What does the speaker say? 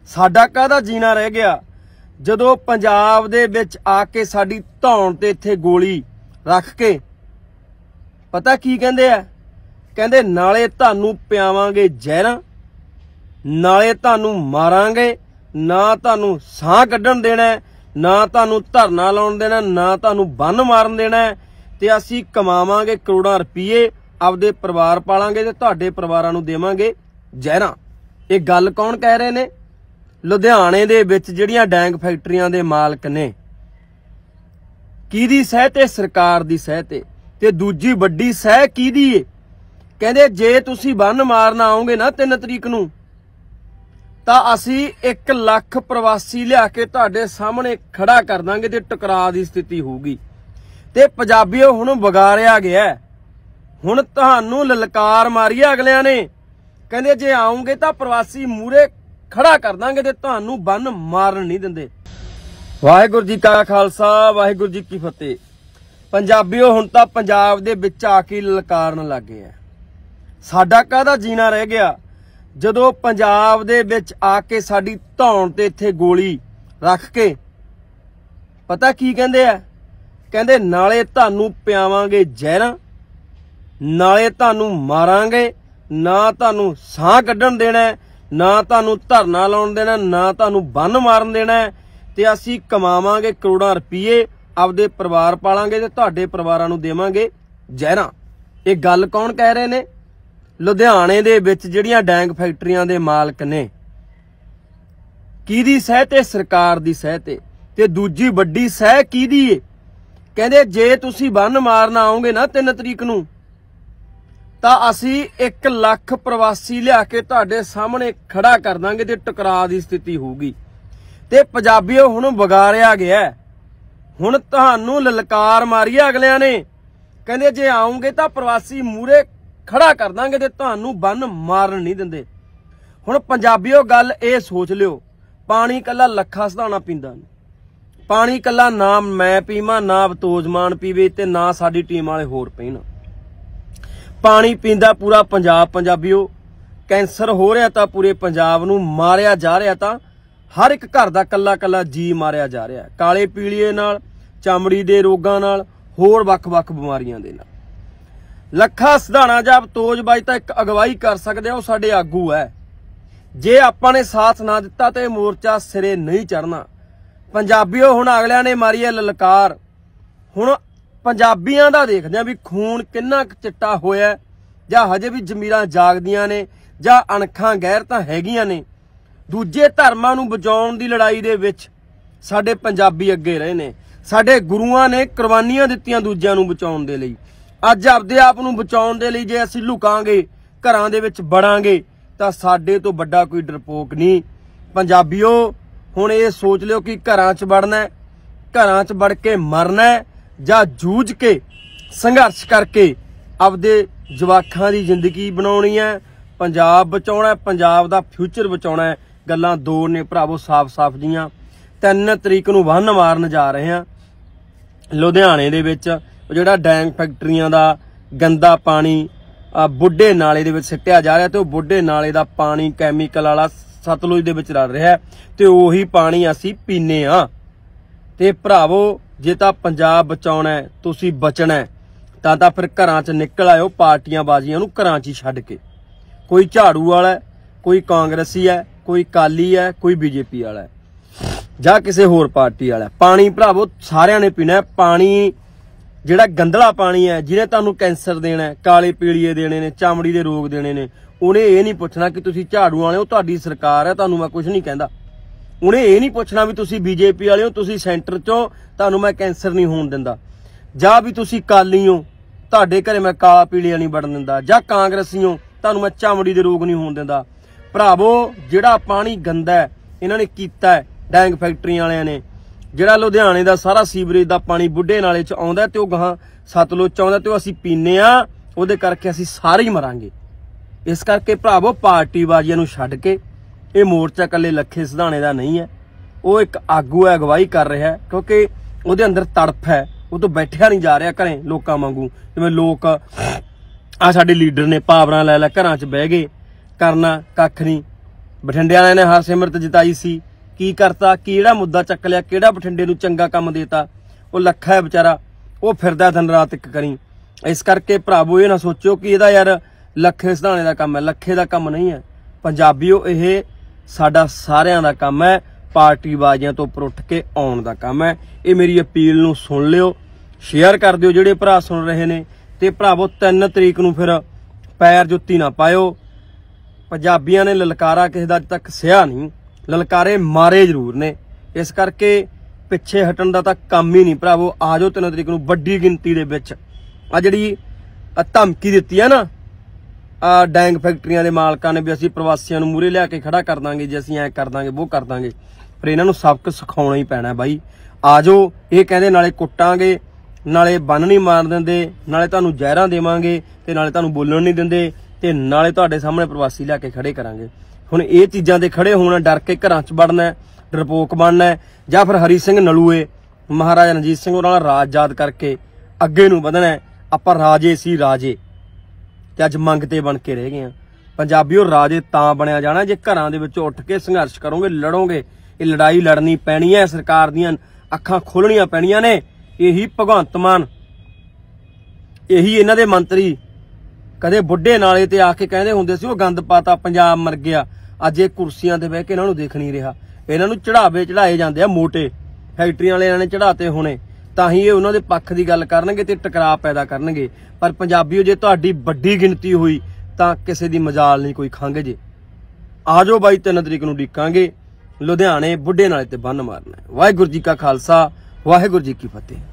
ਸਾਡਾ ਕਾਹਦਾ ਜੀਣਾ ਰਹਿ ਗਿਆ ਜਦੋਂ ਪੰਜਾਬ ਦੇ ਵਿੱਚ ਆ ਕੇ ਸਾਡੀ ਧੌਣ ਤੇ ਇੱਥੇ ਗੋਲੀ ਰੱਖ ਕੇ ਪਤਾ ਕੀ ਕਹਿੰਦੇ ਆ? ਕਹਿੰਦੇ ਨਾਲੇ ਤੁਹਾਨੂੰ ਪਿਆਵਾਂਗੇ ਜ਼ਹਿਰਾਂ, ਨਾਲੇ ਤੁਹਾਨੂੰ ਮਾਰਾਂਗੇ, ਨਾ ਤੁਹਾਨੂੰ ਸਾਹ ਕੱਢਣ ਦੇਣਾ, ਨਾ ਤੁਹਾਨੂੰ ਧਰਨਾ ਲਾਉਣ ਦੇਣਾ, ਨਾ ਤੁਹਾਨੂੰ ਬੰਨ ਮਾਰਨ ਦੇਣਾ, ਤੇ ਅਸੀਂ ਕਮਾਵਾਂਗੇ ਕਰੋੜਾਂ ਰੁਪਏ, ਆਪਦੇ ਪਰਿਵਾਰ ਪਾਲਾਂਗੇ ਤੇ ਤੁਹਾਡੇ ਪਰਿਵਾਰਾਂ ਨੂੰ ਦੇਵਾਂਗੇ ਜ਼ਹਿਰਾਂ। ਇਹ ਗੱਲ ਕੌਣ ਕਹਿ ਰਹੇ ਨੇ? ਲੁਧਿਆਣੇ ਦੇ ਵਿੱਚ ਜਿਹੜੀਆਂ ਡੈਂਗ ਫੈਕਟਰੀਆਂ ਦੇ ਮਾਲਕ ਨੇ, ਕਿਹਦੀ ਸਹਿ ਤੇ? ਸਰਕਾਰ ਦੀ ਸਹਿ ਤੇ ਦੂਜੀ ਵੱਡੀ ਸਹਿ ਕਿਹਦੀ ਏ? ਕਹਿੰਦੇ ਜੇ ਤੁਸੀਂ ਬੰਨ ਮਾਰਨ ਆਓਗੇ ਨਾ 3 ਤਰੀਕ ਨੂੰ ਤਾਂ ਅਸੀਂ 1 ਲੱਖ ਪ੍ਰਵਾਸੀ ਲਿਆ ਕੇ ਤੁਹਾਡੇ ਸਾਹਮਣੇ ਖੜਾ ਕਰ ਦਾਂਗੇ ਤੇ ਟਕਰਾਅ ਦੀ ਸਥਿਤੀ ਹੋਊਗੀ। ਤੇ ਪੰਜਾਬੀਓ ਹੁਣ ਵਿਗਾੜਿਆ ਗਿਆ, ਹੁਣ ਤੁਹਾਨੂੰ ਲਲਕਾਰ ਮਾਰੀ ਅਗਲਿਆਂ ਨੇ। ਕਹਿੰਦੇ ਜੇ ਆਉਂਗੇ ਤਾਂ ਪ੍ਰਵਾਸੀ ਮੂਰੇ ਖੜਾ ਕਰ ਦਾਂਗੇ ਤੇ ਤੁਹਾਨੂੰ ਬੰਨ ਮਾਰਨ ਨਹੀਂ ਦਿੰਦੇ। ਵਾਹਿਗੁਰੂ ਜੀ ਕਾ ਖਾਲਸਾ, ਵਾਹਿਗੁਰੂ ਜੀ ਕੀ ਫਤਿਹ। ਪੰਜਾਬੀਓ ਹੁਣ ਤਾਂ ਪੰਜਾਬ ਦੇ ਵਿੱਚ ਆ ਕੇ ਲਲਕਾਰਨ ਲੱਗ ਗਏ ਆ। ਸਾਡਾ ਕਾਹਦਾ ਜੀਣਾ ਰਹਿ ਗਿਆ ਜਦੋਂ ਪੰਜਾਬ ਦੇ ਵਿੱਚ ਆ ਕੇ ਸਾਡੀ ਧੌਣ ਤੇ ਇੱਥੇ ਗੋਲੀ ਰੱਖ ਕੇ ਪਤਾ ਕੀ ਕਹਿੰਦੇ ਆ? ਕਹਿੰਦੇ ਨਾਲੇ ਤੁਹਾਨੂੰ ਪਿਆਵਾਂਗੇ ਜ਼ਹਿਰਾਂ, ਨਾਲੇ ਤੁਹਾਨੂੰ ਮਾਰਾਂਗੇ, ਨਾ ਤੁਹਾਨੂੰ ਸਾਹ ਕੱਢਣ ਦੇਣਾ, ਨਾ ਤੁਹਾਨੂੰ ਧਰਨਾ ਲਾਉਣ ਦੇਣਾ, ਨਾ ਤੁਹਾਨੂੰ ਬੰਨ ਮਾਰਨ ਦੇਣਾ, ਤੇ ਅਸੀਂ ਕਮਾਵਾਂਗੇ ਕਰੋੜਾਂ ਰੁਪਏ, ਆਪਦੇ ਪਰਿਵਾਰ ਪਾਲਾਂਗੇ ਤੇ ਤੁਹਾਡੇ ਪਰਿਵਾਰਾਂ ਨੂੰ ਦੇਵਾਂਗੇ ਜ਼ਹਿਰਾਂ। ਇਹ ਗੱਲ ਕੌਣ ਕਹਿ ਰਹੇ ਨੇ? ਲੁਧਿਆਣੇ ਦੇ ਵਿੱਚ ਜਿਹੜੀਆਂ ਡੈਂਗ ਫੈਕਟਰੀਆਂ ਦੇ ਮਾਲਕ ਨੇ, ਕਿਹਦੀ ਸਹਿ ਤੇ? ਸਰਕਾਰ ਦੀ ਸਹਿ ਤੇ ਦੂਜੀ ਵੱਡੀ ਸਹਿ ਕਿਹਦੀ ਏ? ਕਹਿੰਦੇ ਜੇ ਤੁਸੀਂ ਬੰਨ ਮਾਰਨ ਆਓਗੇ ਨਾ 3 ਤਰੀਕ ਨੂੰ ਤਾਂ ਅਸੀਂ 1 ਲੱਖ ਪ੍ਰਵਾਸੀ ਲਿਆ ਕੇ ਤੁਹਾਡੇ ਸਾਹਮਣੇ ਖੜਾ ਕਰ ਦਾਂਗੇ ਤੇ ਟਕਰਾਅ ਦੀ ਸਥਿਤੀ ਹੋਊਗੀ। ਤੇ ਪੰਜਾਬੀਓ ਹੁਣ ਵਿਗਾੜਿਆ ਗਿਆ, ਹੁਣ ਤੁਹਾਨੂੰ ਲਲਕਾਰ ਮਾਰੀ ਅਗਲਿਆਂ ਨੇ। ਕਹਿੰਦੇ ਜੇ ਆਉਂਗੇ ਤਾਂ ਪ੍ਰਵਾਸੀ ਮੂਰੇ ਖੜਾ ਕਰ ਦਾਂਗੇ ਤੇ ਤੁਹਾਨੂੰ ਬੰਨ ਮਾਰਨ ਨਹੀਂ ਦਿੰਦੇ। ਹੁਣ ਪੰਜਾਬੀਓ ਗੱਲ ਇਹ ਸੋਚ ਲਿਓ, ਪਾਣੀ ਕੱਲਾ ਲੱਖਾ ਸਿਧਾਣਾ ਪੀਂਦਾ ਨਹੀਂ, ਪਾਣੀ ਕੱਲਾ ਨਾ ਮੈਂ ਪੀਵਾਂ, ਨਾ ਬਤੋਜਮਾਨ ਪੀਵੇ ਤੇ ਨਾ ਸਾਡੀ ਟੀਮ ਵਾਲੇ ਹੋਰ ਪੀਣ। ਪਾਣੀ ਪੀਂਦਾ ਪੂਰਾ ਪੰਜਾਬ। ਪੰਜਾਬੀਓ ਕੈਂਸਰ ਹੋ ਰਿਹਾ ਤਾਂ ਪੂਰੇ ਪੰਜਾਬ ਨੂੰ, ਮਾਰਿਆ ਜਾ ਰਿਹਾ ਤਾਂ ਹਰ ਇੱਕ ਘਰ ਦਾ ਕੱਲਾ ਕੱਲਾ ਜੀ ਮਾਰਿਆ ਜਾ ਰਿਹਾ, ਕਾਲੇ ਪੀਲੀਏ ਨਾਲ, ਚਮੜੀ ਦੇ ਰੋਗਾਂ ਨਾਲ, ਹੋਰ ਵੱਖ-ਵੱਖ ਬਿਮਾਰੀਆਂ ਦੇ ਨਾਲ। ਲੱਖਾ ਸਿਧਾਣਾ ਜਾਂ ਬਤੋਜਬਾਜ਼ ਤਾਂ ਇੱਕ ਅਗਵਾਈ ਕਰ ਸਕਦੇ ਆ, ਉਹ ਸਾਡੇ ਆਗੂ ਹੈ। ਜੇ ਆਪਾਂ ਨੇ ਸਾਥ ਨਾ ਦਿੱਤਾ ਤੇ ਮੋਰਚਾ ਸਿਰੇ ਨਹੀਂ ਚੜਨਾ। ਪੰਜਾਬੀਓ ਹੁਣ ਅਗਲਿਆਂ ਨੇ ਮਾਰੀ ਹੈ ਲਲਕਾਰ। ਹੁਣ ਪੰਜਾਬੀਆਂ ਦਾ ਦੇਖਦੇ ਆ ਵੀ ਖੂਨ ਕਿੰਨਾ ਕੁ ਚਿੱਟਾ ਹੋਇਆ, ਜਾਂ ਹਜੇ ਵੀ ਜ਼ਮੀਰਾਂ ਜਾਗਦੀਆਂ ਨੇ, ਜਾਂ ਅਣਖਾਂ ਗੈਰਤਾਂ ਹੈਗੀਆਂ ਨੇ। ਦੂਜੇ ਧਰਮਾਂ ਨੂੰ ਬਚਾਉਣ ਦੀ ਲੜਾਈ ਦੇ ਵਿੱਚ ਸਾਡੇ ਪੰਜਾਬੀ ਅੱਗੇ ਰਹੇ ਨੇ। ਸਾਡੇ ਗੁਰੂਆਂ ਨੇ ਕੁਰਬਾਨੀਆਂ ਦਿੱਤੀਆਂ ਦੂਜਿਆਂ ਨੂੰ ਬਚਾਉਣ ਦੇ ਲਈ। ਅੱਜ ਆਪਦੇ ਆਪ ਨੂੰ ਬਚਾਉਣ ਦੇ ਲਈ ਜੇ ਅਸੀਂ ਲੁਕਾਂਗੇ, ਘਰਾਂ ਦੇ ਵਿੱਚ ਵੜਾਂਗੇ, ਤਾਂ ਸਾਡੇ ਤੋਂ ਵੱਡਾ ਕੋਈ ਡਰਪੋਕ ਨਹੀਂ। ਪੰਜਾਬੀਓ ਹੁਣ ਇਹ ਸੋਚ ਲਿਓ ਕਿ ਘਰਾਂ 'ਚ ਵੜਨਾ, ਘਰਾਂ 'ਚ ਵੜ ਕੇ ਮਰਨਾ, ਜਾਂ ਜੂਝ ਕੇ ਸੰਘਰਸ਼ ਕਰਕੇ ਆਪਦੇ ਜਵਾਕਾਂ ਦੀ ਜ਼ਿੰਦਗੀ ਬਣਾਉਣੀ ਹੈ, ਪੰਜਾਬ ਬਚਾਉਣਾ, ਪੰਜਾਬ ਦਾ ਫਿਊਚਰ ਬਚਾਉਣਾ ਹੈ। ਗੱਲਾਂ ਦੋ ਨੇ ਭਰਾਵੋ, ਸਾਫ਼-ਸਾਫ਼ ਜੀਆਂ। 3 ਤਰੀਕ ਨੂੰ ਬੰਨ ਮਾਰਨ ਜਾ ਰਹੇ ਹਾਂ ਲੁਧਿਆਣੇ ਦੇ ਵਿੱਚ। ਜਿਹੜਾ ਡੈਂਗ ਫੈਕਟਰੀਆਂ ਦਾ ਗੰਦਾ ਪਾਣੀ ਬੁੱਢੇ ਨਾਲੇ ਦੇ ਵਿੱਚ ਸਿੱਟਿਆ ਜਾ ਰਿਹਾ, ਤੇ ਉਹ ਬੁੱਢੇ ਨਾਲੇ ਦਾ ਪਾਣੀ ਕੈਮੀਕਲ ਵਾਲਾ ਸਤਲੁਜ ਦੇ ਵਿੱਚ ਰਲ ਰਿਹਾ, ਤੇ ਉਹੀ ਪਾਣੀ ਅਸੀਂ ਪੀਨੇ ਆ। ਤੇ ਭਰਾਵੋ ਜੇ ਤਾਂ ਪੰਜਾਬ ਬਚਾਉਣਾ, ਤੁਸੀਂ ਬਚਣਾ, ਤਾਂ ਫਿਰ ਘਰਾਂ 'ਚ ਨਿਕਲ ਆਇਓ, ਪਾਰਟੀਆਂ ਬਾਜ਼ੀਆਂ ਨੂੰ ਘਰਾਂ 'ਚ ਹੀ ਛੱਡ ਕੇ। ਕੋਈ ਝਾੜੂ ਵਾਲਾ, ਕੋਈ ਕਾਂਗਰਸੀ ਹੈ, ਕੋਈ ਅਕਾਲੀ ਹੈ, ਕੋਈ ਬੀਜੇਪੀ ਵਾਲਾ ਹੈ, ਜਾਂ ਕਿਸੇ ਹੋਰ ਪਾਰਟੀ ਵਾਲਾ। ਪਾਣੀ ਭਰਾਵੋ ਸਾਰਿਆਂ ਨੇ ਪੀਣਾ। ਪਾਣੀ ਜਿਹੜਾ ਗੰਦਲਾ ਪਾਣੀ ਹੈ, ਜਿਹਨੇ ਤੁਹਾਨੂੰ ਕੈਂਸਰ ਦੇਣਾ, ਕਾਲੇ ਪੀਲੀਏ ਦੇਣੇ ਨੇ, ਚਮੜੀ ਦੇ ਰੋਗ ਦੇਣੇ ਨੇ, ਉਹਨੇ ਇਹ ਨਹੀਂ ਪੁੱਛਣਾ ਕਿ ਤੁਸੀਂ ਝਾੜੂ ਵਾਲੇ ਹੋ, ਤੁਹਾਡੀ ਸਰਕਾਰ ਹੈ, ਤੁਹਾਨੂੰ ਮੈਂ ਕੁਝ ਨਹੀਂ ਕਹਿੰਦਾ। ਉਹਨੇ ਇਹ ਨਹੀਂ ਪੁੱਛਣਾ ਵੀ ਤੁਸੀਂ ਬੀਜੇਪੀ ਵਾਲੇ ਹੋ, ਤੁਸੀਂ ਸੈਂਟਰ 'ਚੋਂ, ਤੁਹਾਨੂੰ ਮੈਂ ਕੈਂਸਰ ਨਹੀਂ ਹੋਣ ਦਿੰਦਾ, ਜਾਂ ਵੀ ਤੁਸੀਂ ਅਕਾਲੀ ਹੋ, ਤੁਹਾਡੇ ਘਰੇ ਮੈਂ ਕਾਲਾ ਪੀਲੀਆ ਨਹੀਂ ਵੜਨ ਦਿੰਦਾ, ਜਾਂ ਕਾਂਗਰਸੀ ਹੋ, ਤੁਹਾਨੂੰ ਮੈਂ ਚਮੜੀ ਦੇ ਰੋਗ ਨਹੀਂ ਹੋਣ ਦਿੰਦਾ। ਭਰਾਵੋ ਜਿਹੜਾ ਪਾਣੀ ਗੰਦਾ ਹੈ ਇਹਨਾਂ ਨੇ ਕੀਤਾ ਡੈਂਗ ਫੈਕਟਰੀਆਂ ਵਾਲਿਆਂ ਨੇ। ਜਿਹੜਾ ਲੁਧਿਆਣੇ ਦਾ ਸਾਰਾ ਸੀਵਰੇਜ ਦਾ ਪਾਣੀ ਬੁੱਢੇ ਨਾਲੇ 'ਚ ਆਉਂਦਾ ਤੇ ਉਹ ਗਾਹਾਂ ਸਤਲੁਜ 'ਚ ਆਉਂਦਾ, ਤੇ ਉਹ ਅਸੀਂ ਪੀਨੇ ਆ, ਉਹਦੇ ਕਰਕੇ ਅਸੀਂ ਸਾਰੇ ਹੀ ਮਰਾਂਗੇ। ਇਸ ਕਰਕੇ ਭਰਾਵੋ ਪਾਰਟੀਬਾਜ਼ੀਆਂ ਨੂੰ ਛੱਡ ਕੇ ਇਹ ਮੋਰਚਾ ਇਕੱਲੇ ਲੱਖੇ ਸਿਧਾਣੇ ਦਾ ਨਹੀਂ ਹੈ, ਉਹ ਇੱਕ ਆਗੂ ਹੈ, ਅਗਵਾਈ ਕਰ ਰਿਹਾ, ਕਿਉਂਕਿ ਉਹਦੇ ਅੰਦਰ ਤੜਫ ਹੈ। ਉਹ ਤੋਂ ਬੈਠਿਆ ਨਹੀਂ ਜਾ ਰਿਹਾ ਘਰੇ ਲੋਕਾਂ ਵਾਂਗੂ, ਜਿਵੇਂ ਲੋਕ ਆ ਸਾਡੇ ਲੀਡਰ ਨੇ ਪਾਵਰਾਂ ਲੈ ਘਰਾਂ 'ਚ ਬਹਿ ਗਏ, ਕਰਨਾ ਕੱਖ ਨਹੀਂ। ਬਠਿੰਡੇ ਵਾਲਿਆਂ ਨੇ ਹਰਸਿਮਰਤ ਜਿਤਾਈ ਸੀ, ਕੀ ਕਰਤਾ, ਕਿਹੜਾ ਮੁੱਦਾ ਚੱਕ ਲਿਆ, ਕਿਹੜਾ ਬਠਿੰਡੇ ਨੂੰ ਚੰਗਾ ਕੰਮ ਦੇਤਾ। ਉਹ ਲੱਖਾ ਹੈ ਵਿਚਾਰਾ, ਉਹ ਫਿਰਦਾ ਦਿਨ ਰਾਤ ਇੱਕ ਕਰੀ। ਇਸ ਕਰਕੇ ਭਰਾਵੋ ਇਹ ਨਾ ਸੋਚਿਓ ਕਿ ਇਹਦਾ ਯਾਰ ਲੱਖੇ ਸਿਧਾਣੇ ਦਾ ਕੰਮ ਹੈ, ਲੱਖੇ ਦਾ ਕੰਮ ਨਹੀਂ ਹੈ ਪੰਜਾਬੀਓ। ਇਹ ਸਾਡਾ ਸਾਰਿਆਂ ਦਾ ਕੰਮ ਹੈ, ਪਾਰਟੀ ਬਾਜ਼ੀਆਂ ਤੋਂ ਉੱਪਰ ਉੱਠ ਕੇ ਆਉਣ ਦਾ ਕੰਮ ਹੈ। ਇਹ ਮੇਰੀ ਅਪੀਲ ਨੂੰ ਸੁਣ ਲਿਓ, ਸ਼ੇਅਰ ਕਰ ਦਿਓ ਜਿਹੜੇ ਭਰਾ ਸੁਣ ਰਹੇ ਨੇ। ਤੇ ਭਰਾਵੋ 3 ਤਰੀਕ ਨੂੰ ਫਿਰ ਪੈਰ ਜੁੱਤੀ ਨਾ ਪਾਇਓ। ਪੰਜਾਬੀਆਂ ਨੇ ਲਲਕਾਰਾ ਕਿਸੇ ਦਾ ਅੱਜ ਤੱਕ ਸਿਆ ਨਹੀਂ, ਲਲਕਾਰੇ ਮਾਰੇ ਜ਼ਰੂਰ ਨੇ। ਇਸ ਕਰਕੇ ਪਿੱਛੇ ਹਟਣ ਦਾ ਤਾਂ ਕੰਮ ਹੀ ਨਹੀਂ ਭਰਾਵੋ। ਆ ਜਾਓ 3 ਤਰੀਕ ਨੂੰ ਵੱਡੀ ਗਿਣਤੀ ਦੇ ਵਿੱਚ। ਆ ਜਿਹੜੀ ਧਮਕੀ ਦਿੱਤੀ ਹੈ ਨਾ ਡੈਂਗ ਫੈਕਟਰੀਆਂ ਦੇ ਮਾਲਕਾਂ ਨੇ ਵੀ ਅਸੀਂ ਪ੍ਰਵਾਸੀਆਂ ਨੂੰ ਮੂਹਰੇ ਲਿਆ ਕੇ ਖੜਾ ਕਰ ਦਾਂਗੇ, ਜੇ ਅਸੀਂ ਐਂ ਕਰ ਦਾਂਗੇ ਉਹ ਕਰ ਦਾਂਗੇ, ਪਰ ਇਹਨਾਂ ਨੂੰ ਸਬਕ ਸਿਖਾਉਣਾ ਹੀ ਪੈਣਾ ਬਾਈ। ਆ ਜਾਓ, ਇਹ ਕਹਿੰਦੇ ਨਾਲੇ ਕੁੱਟਾਂਗੇ, ਨਾਲੇ ਬੰਨ ਨਹੀਂ ਮਾਰ ਦਿੰਦੇ, ਨਾਲੇ ਤੁਹਾਨੂੰ ਜ਼ਹਿਰਾਂ ਦੇਵਾਂਗੇ, ਤੇ ਨਾਲੇ ਤੁਹਾਨੂੰ ਬੋਲਣ ਨਹੀਂ ਦਿੰਦੇ, ਤੇ ਨਾਲੇ ਤੁਹਾਡੇ ਸਾਹਮਣੇ ਪ੍ਰਵਾਸੀ ਲਿਆ ਕੇ ਖੜੇ ਕਰਾਂਗੇ। ਹੁਣ ਇਹ ਚੀਜ਼ਾਂ ਦੇ ਖੜੇ ਹੋਣਾ, ਡਰ ਕੇ ਘਰਾਂ 'ਚ ਵੜਨਾ, ਡਰਪੋਕ ਬਣਨਾ, ਜਾਂ ਫਿਰ ਹਰੀ ਸਿੰਘ ਨਲੂਏ ਮਹਾਰਾਜਾ ਰਣਜੀਤ ਸਿੰਘ ਹੋਰਾਂ ਨਾਲ ਰਾਜ ਯਾਦ ਕਰਕੇ ਅੱਗੇ ਨੂੰ ਵਧਣਾ। ਆਪਾਂ ਰਾਜੇ ਸੀ ਰਾਜੇ, ਤੇ ਅੱਜ ਮੰਗਤੇ ਬਣ ਕੇ ਰਹਿ ਗਏ ਆ। ਪੰਜਾਬੀਓ ਰਾਜੇ ਤਾਂ ਬਣਿਆ ਜਾਣਾ ਜੇ ਘਰਾਂ ਦੇ ਵਿੱਚ ਉੱਠ ਕੇ ਸੰਘਰਸ਼ ਕਰੋਗੇ, ਲੜੋਗੇ। ਇਹ ਲੜਾਈ ਲੜਨੀ ਪੈਣੀ ਹੈ, ਸਰਕਾਰ ਦੀਆਂ ਅੱਖਾਂ ਖੋਲਣੀਆਂ ਪੈਣੀਆਂ ਨੇ। ਇਹੀ ਭਗਵੰਤ ਮਾਨ, ਇਹੀ ਇਹਨਾਂ ਦੇ ਮੰਤਰੀ ਕਦੇ ਬੁੱਢੇ ਨਾਲੇ ਤੇ ਆ ਕੇ ਕਹਿੰਦੇ ਹੁੰਦੇ ਸੀ ਉਹ ਗੰਦ ਪਾਤਾ, ਪੰਜਾਬ ਮਰ ਗਿਆ। ਅੱਜ ਇਹ ਕੁਰਸੀਆਂ ਤੇ ਬਹਿ ਕੇ ਇਹਨਾਂ ਨੂੰ ਦੇਖ ਨਹੀਂ ਰਿਹਾ। ਇਹਨਾਂ ਨੂੰ ਚੜਾਏ ਜਾਂਦੇ ਆ ਮੋਟੇ, ਫੈਕਟਰੀਆਂ ਵਾਲਿਆਂ ਨੇ ਚੜਾਤੇ ਹੋਣੇ, ਤਾਂ ਹੀ ਇਹ ਉਹਨਾਂ ਦੇ ਪੱਖ ਦੀ ਗੱਲ ਕਰਨਗੇ ਤੇ ਟਕਰਾਅ ਪੈਦਾ ਕਰਨਗੇ। ਪਰ ਪੰਜਾਬੀਓ ਜੇ ਤੁਹਾਡੀ ਵੱਡੀ ਗਿਣਤੀ ਹੋਈ ਤਾਂ ਕਿਸੇ ਦੀ ਮਜਾਲ ਨਹੀਂ ਕੋਈ ਖੰਘ ਜੇ। ਆ ਜਾਓ ਬਾਈ 3 ਤਰੀਕ ਨੂੰ ਡੀਕਾਂਗੇ, ਲੁਧਿਆਣੇ ਬੁੱਢੇ ਨਾਲੇ ਤੇ ਬੰਨ ਮਾਰਨਾ। ਵਾਹਿਗੁਰੂ ਜੀ ਕਾ ਖਾਲਸਾ, ਵਾਹਿਗੁਰੂ ਜੀ ਕੀ ਫਤਿਹ।